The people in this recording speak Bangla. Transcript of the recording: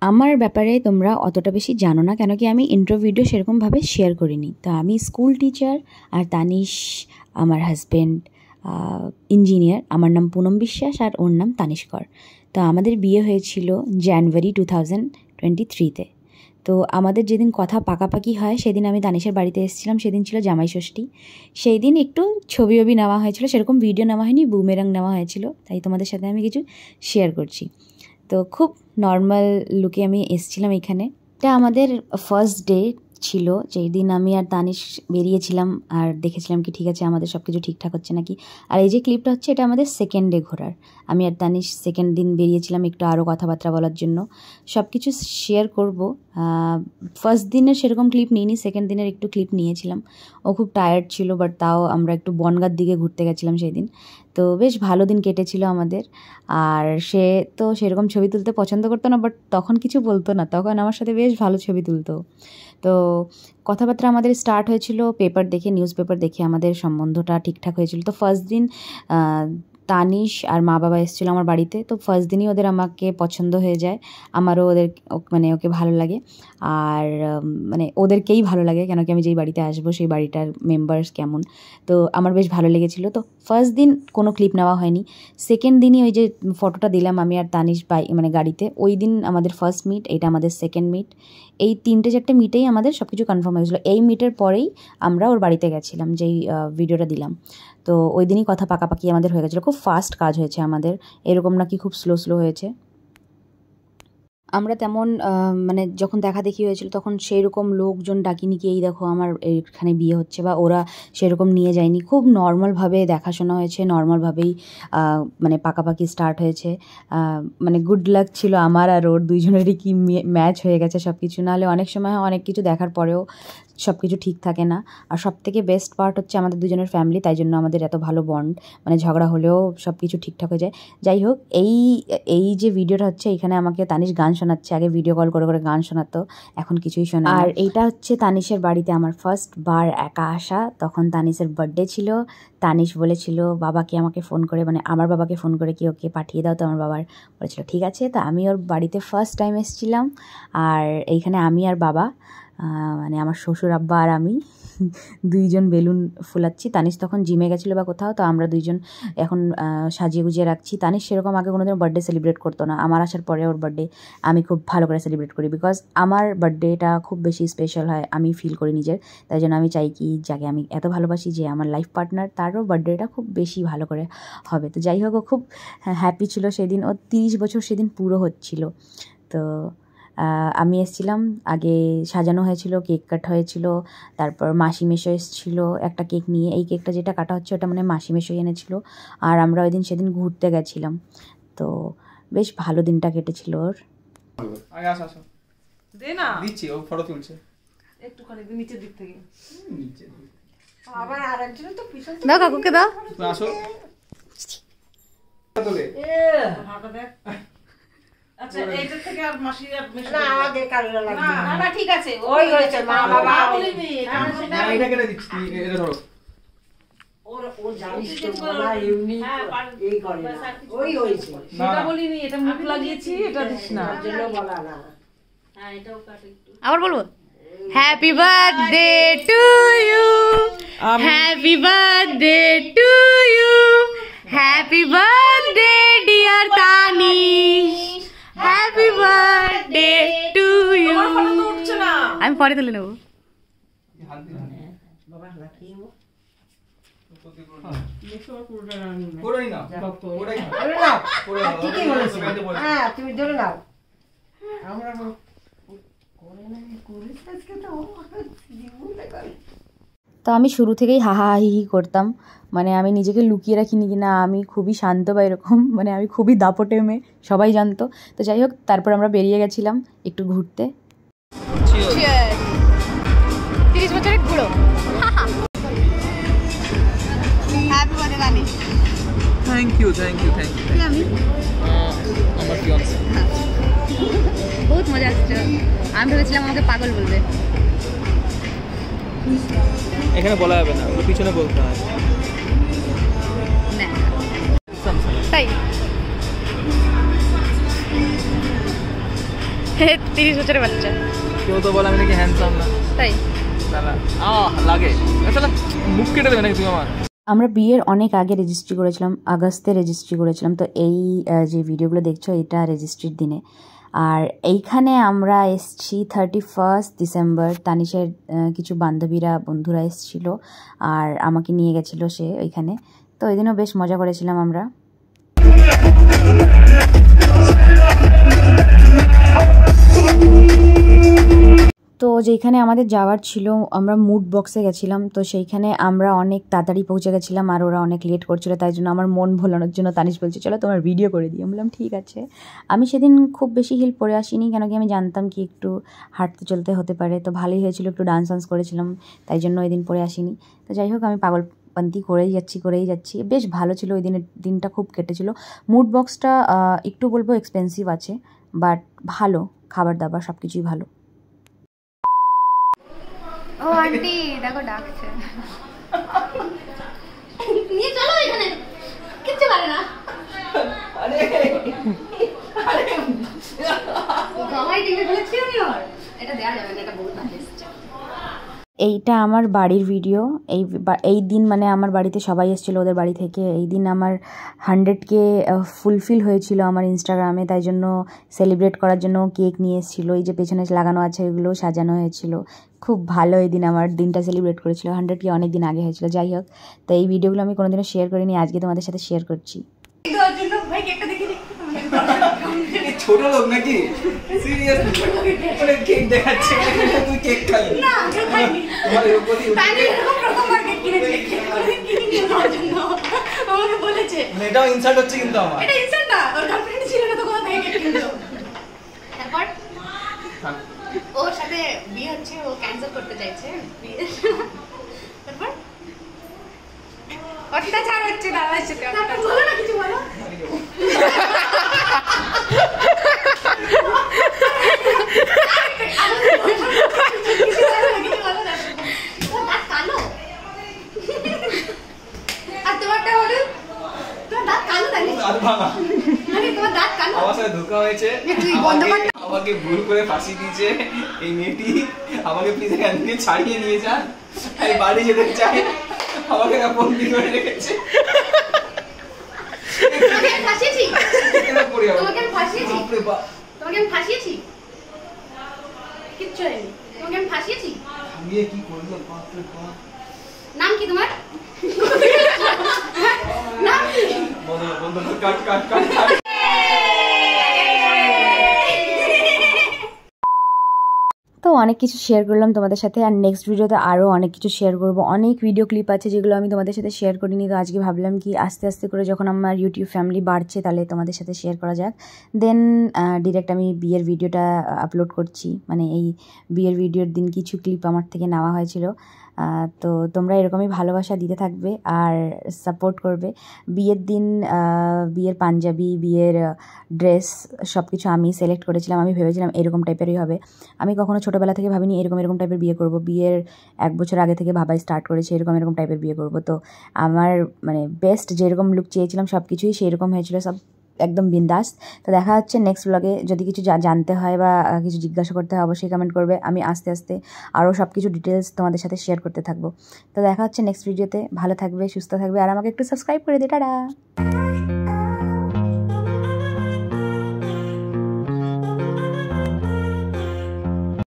আমার ব্যাপারে তোমরা অতটা বেশি জানো না, কেন কি আমি ইন্ট্রো ভিডিও সেরকমভাবে শেয়ার করিনি। তো আমি স্কুল টিচার, আর তানিশ আমার হাজব্যান্ড ইঞ্জিনিয়ার। আমার নাম পুনম বিশ্বাস আর ওর নাম তানিশ কর। তো আমাদের বিয়ে হয়েছিল জানুয়ারি 2023-তে। তো আমাদের যেদিন কথা পাকাপাকি হয় সেদিন আমি তানিশের বাড়িতে এসেছিলাম। সেদিন ছিল জামাই ষষ্ঠী। সেই দিন একটু ছবি নেওয়া হয়েছিল, সেরকম ভিডিও নেওয়া হয়নি, বুমেরাং নেওয়া হয়েছিল। তাই তোমাদের সাথে আমি কিছু শেয়ার করছি। তো খুব নর্মাল লুকে আমি এসেছিলাম এখানে। এটা আমাদের ফার্স্ট ডে ছিল, যেই দিন আমি আর তানিশ বেরিয়েছিলাম আর দেখেছিলাম কি ঠিক আছে আমাদের সব কিছু ঠিকঠাক হচ্ছে নাকি। আর এই যে ক্লিপটা হচ্ছে, এটা আমাদের সেকেন্ড ডে ঘোরার। আমি আর তানিশ সেকেন্ড দিন বেরিয়েছিলাম একটু আরও কথাবার্তা বলার জন্য। সব কিছু শেয়ার করব। ফার্স্ট দিনের সেরকম ক্লিপ নিইনি, সেকেন্ড দিনের একটু ক্লিপ নিয়েছিলাম। ও খুব টায়ার্ড ছিল, বাট তাও আমরা একটু বনগাঁর দিকে ঘুরতে গেছিলাম সেই দিন। তো বেশ ভালো দিন কেটেছিল আমাদের। আর সে তো সেরকম ছবি তুলতে পছন্দ করতো না, বাট তখন কিছু বলতো না, তখন আমার সাথে বেশ ভালো ছবি তুলতো। তো কথাবার্তা আমাদের স্টার্ট হয়েছিল পেপার দেখে, নিউজ পেপার দেখে আমাদের সম্বন্ধটা ঠিকঠাক হয়েছিল। তো ফার্স্ট দিন তানিশ আর মা বাবা এসেছিলো আমার বাড়িতে। তো ফার্স্ট দিনই ওদের আমাকে পছন্দ হয়ে যায়, আমারও ওদের ওকে ভালো লাগে। আর ওদেরকেই ভালো লাগে, কেন কি আমি যেই বাড়িতে আসবো সেই বাড়িটার মেম্বার্স কেমন। তো আমার বেশ ভালো লেগেছিলো। তো ফার্স্ট দিন কোনো ক্লিপ নেওয়া হয়নি। সেকেন্ড দিনই ওই যে ফটোটা দিলাম আমি আর তানিশ গাড়িতে, ওই দিন আমাদের ফার্স্ট মিট, এটা আমাদের সেকেন্ড মিট। এই 3-4 মিটেই আমাদের সব কিছু কনফার্ম হয়েছিলো। এই মিটের পরেই আমরা ওর বাড়িতে গেছিলাম, যেই ভিডিওটা দিলাম। তো ওই দিনই কথা পাকাপাকি আমাদের হয়ে গেছিলো। খুব ফাস্ট কাজ হয়েছে আমাদের, এরকম নাকি খুব স্লো হয়েছে। আমরা তেমন যখন দেখা দেখি হয়েছিল তখন সেই রকম লোকজন ডাকিনি কি এই দেখো আমার এখানে বিয়ে হচ্ছে, বা ওরা সেরকম নিয়ে যায়নি। খুব নর্মালভাবে দেখাশোনা হয়েছে, নর্মালভাবেই পাকাপাকি স্টার্ট হয়েছে। গুড লাক ছিল আমার আর ওর দুইজনেরই, কি ম্যাচ হয়ে গেছে সব কিছু। নাহলে অনেক সময় অনেক কিছু দেখার পরেও সব কিছু ঠিক থাকে না। আর সব থেকে বেস্ট পার্ট হচ্ছে আমাদের দুজনের ফ্যামিলি, তাই জন্য আমাদের এত ভালো বন্ড। ঝগড়া হলেও সব কিছু ঠিকঠাক হয়ে যায়। যাই হোক, এই যে ভিডিওটা হচ্ছে, এখানে আমাকে তানিশ গান শোনাচ্ছে। আগে ভিডিও কল করে গান শোনাতো, এখন কিছুই শোনা। আর এইটা হচ্ছে তানিশের বাড়িতে আমার ফার্স্ট বার একা আসা। তখন তানিশের বার্থডে ছিল। তানিশ বলেছিল বাবাকে আমাকে ফোন করে, আমার বাবাকে ফোন করে কি ওকে পাঠিয়ে দাও। তো আমার বাবার বলেছিল ঠিক আছে। তো আমি ওর বাড়িতে ফার্স্ট টাইম এসেছিলাম। আর এইখানে আমি আর বাবা আমার শ্বশুর আব্বা আর আমি দুইজন বেলুন ফুলাচ্ছি। তানিশ তখন জিমে গেছিলো বা কোথাও, তো আমরা দুইজন এখন সাজিয়ে গুজিয়ে রাখছি। তানিশ সেরকম আগে কোনোদিন বার্থডে সেলিব্রেট করতো না। আমার আসার পরে ওর বার্থডে আমি খুব ভালো করে সেলিব্রেট করি, বিকজ আমার বার্থডেটা খুব বেশি স্পেশাল হয়, আমি ফিল করি নিজের। তাই জন্য আমি চাই কি যাকে আমি এত ভালোবাসি, যে আমার লাইফ পার্টনার, তারও বার্থডেটা খুব বেশি ভালো করে হবে। তো যাই হোক, ও খুব হ্যাপি ছিল সেদিন। ও 30 বছর সেদিন পুরো হচ্ছিল। তো আমি এসেছিলাম, আগে সাজানো হয়েছিল, কেক কাটা হয়েছিল, তারপর মাসি মেশো এসেছিল একটা কেক নিয়ে। এই কেকটা যেটা কাটা হচ্ছে ওটা মাসি মেশোই এনেছিল। আর আমরা সেদিন ঘুরতে গেছিলাম। তো বেশ ভালো দিনটা কেটেছিল ওর। দাও কাকুকে দাও। আচ্ছা, এইটা থেকে আর মাসি আর মেশো না আগে কারোর লাগবে না। না ঠিক আছে, ওই হয়েছে মা বাবা বলিনি। এটা এটা কেটে দিচ্ছি, এটা ধরো। ও জানিস তো বাবা ইউনি এই করে না, ওই হয়েছে। সেটা বলিনি, এটা মুখ লাগিয়েছি, এটা দিস না, যেন বলা না। হ্যাঁ, এটাও কাট একটু। আবার বলবো happy birthday to you, happy birthday to you, happy birthday dear Tanish, happy birthday to you. আমি পরে তুলে নেবো। তুমি ধরে নাও। তো আমি শুরু থেকেই হাহাহি করতাম, আমি নিজেকে লুকিয়ে রাখিনি কিনা, আমি খুবই শান্ত বা এরকম, আমি খুবই দাপটে মেয়ে, সবাই জানতো। তো যাই হোক, তারপর আমরা বেরিয়ে গেছিলাম একটু ঘুরতে। 30 বছরের বুড়ো। Thank you. আমার ফিয়ান্সে বহুত মজা আসছে। আমি ভেবেছিলাম আমাকে পাগল বলবে। এখানে বলা যাবে না, পিছনে বলতে হয়। তাই 30 বছরের বাচ্চা। কেউ তো বলে আমি নাকি হ্যান্ডসাম না, তাই লাগে মুখ কেটে দেবে নাকি তুমি আমার। আমরা বিয়ের অনেক আগে রেজিস্ট্রি করেছিলাম, আগস্টে রেজিস্ট্রি করেছিলাম। তো এই যে ভিডিওগুলো দেখছো এটা রেজিস্ট্রির দিনে। আর এইখানে আমরা এসছি 31 ডিসেম্বর। তানিশের কিছু বন্ধুরা এসছিল আর আমাকে নিয়ে গেছিলো সে ওইখানে। তো ওই দিনও বেশ মজা করেছিলাম আমরা। তো যেখানে আমাদের যাওয়ার ছিল আমরা মুড বক্সে গেছিলাম। তো সেইখানে আমরা অনেক তাড়াতাড়ি পৌঁছে গেছিলাম আর ওরা অনেক লেট করছিল, তাই জন্য আমার মন ভোলানোর জন্য তানিশ বলছে চলো তোমার ভিডিও করে দিই। আমি বললাম ঠিক আছে। আমি সেদিন খুব বেশি হিল পরে আসিনি, কেন কি আমি জানতাম কি একটু হাঁটতে চলতে হতে পারে। তো ভালোই হয়েছিল, একটু ডান্স করেছিলাম, তাই জন্য ওই দিন পরে আসিনি। তো যাই হোক আমি পাগলপান্তি করেই যাচ্ছি। বেশ ভালো ছিল ওই দিনটা, খুব কেটেছিল। মুড বক্সটা একটু বলবো এক্সপেন্সিভ আছে, বাট ভালো, খাবার দাবার সব কিছুই ভালো। ও আন্টি দেখো ডাকছে, নিয়ে চলো এখানে, কিচ্ছু পারে না। আরে সবাই টিকে বলেছি আমি, আর এটা দেয়া যাবে না, এটা বহুত ভালো এসেছে। এইটা আমার বাড়ির ভিডিও। এই দিন মানে আমার বাড়িতে সবাই এসেছিলো ওদের বাড়ি থেকে। এই দিন আমার 100K ফুলফিল হয়েছিল আমার ইনস্টাগ্রামে, তাই জন্য সেলিব্রেট করার জন্য কেক নিয়ে এসেছিলো। এই যে পেছনে লাগানো আছে এগুলো সাজানো হয়েছিল। খুব ভালো এই দিন আমার দিনটা সেলিব্রেট করেছিল। 100K অনেক দিন আগে হয়েছিল। যাই হোক, তো এই ভিডিওগুলো আমি কোনোদিনও শেয়ার করিনি, আজকে তোমাদের সাথে শেয়ার করছি। ছোট লোক নাকি সিরিয়াসলি মানে কেক দেখাচ্ছে, তুই কেক খাই না তোমার এরকমই তাই এরকম প্রথমবার কেক কিনেছে, কিনে নিয়ে যাওয়ার জন্য আমাকে বলেছে। এটাও ইনসাল্ট হচ্ছে কিন্তু আমার, এটা ইনসাল্ট না, ওর গার্লফ্রেন্ড ছিল না তো কোথা থেকে কেক কিনলো। তারপর ওর সাথে বিয়ে হচ্ছে, ও ক্যান্সেল করতে চাইছে বিয়ে। তারপর অত্যাচার হচ্ছে দাদার সাথে, বলো না কিছু বলো। আমাকে ভুল করে ফাঁসি দিয়েছে এই মেয়েটি, আমাকে প্লিজ এখান থেকে ছাড়িয়ে নিয়ে যান, আমি বাড়ি যেতে চাই, আমাকে বন্দি করে রেখেছে। নাম কি তোমার? তো অনেক কিছু শেয়ার করলাম তোমাদের সাথে, আর নেক্সট ভিডিওতে আরও অনেক কিছু শেয়ার করব। অনেক ভিডিও ক্লিপ আছে যেগুলো আমি তোমাদের সাথে শেয়ার করিনি। তো আজকে ভাবলাম কি আস্তে আস্তে করে যখন আমার ইউটিউব ফ্যামিলি বাড়ছে তাহলে তোমাদের সাথে শেয়ার করা যাক। দেন ডিরেক্ট আমি বিয়ের ভিডিওটা আপলোড করছি, মানে এই বিয়ের ভিডিওর দিন কিছু ক্লিপ আমার থেকে নেওয়া হয়েছিল। তো তোমরা এরকমই ভালোবাসা দিতে থাকবে আর সাপোর্ট করবে। বিয়ের দিন বিয়ের পাঞ্জাবি, বিয়ের ড্রেস সব কিছু আমি সিলেক্ট করেছিলাম। আমি ভেবেছিলাম এরকম টাইপেরই হবে। আমি কখনো ছোটোবেলা থেকে ভাবিনি এরকম টাইপের বিয়ে করব। বিয়ের 1 বছর আগে থেকে ভাবাই স্টার্ট করেছি এরকম টাইপের বিয়ে করব। তো আমার মানে বেস্ট যেরকম লুক চেয়েছিলাম সব কিছুই সেই রকম হয়েছিল, সব একদম বিন্দাস। তো দেখা হচ্ছে নেক্সট ব্লগে। যদি কিছু জানতে হয় বা কিছু জিজ্ঞাসা করতে হয় অবশ্যই কমেন্ট করবে। আমি আস্তে আস্তে আরও সব কিছু ডিটেলস তোমাদের সাথে শেয়ার করতে থাকবো। তো দেখা হচ্ছে নেক্সট ভিডিওতে। ভালো থাকবে, সুস্থ থাকবে, আর আমাকে একটু সাবস্ক্রাইব করে দে। টাটা।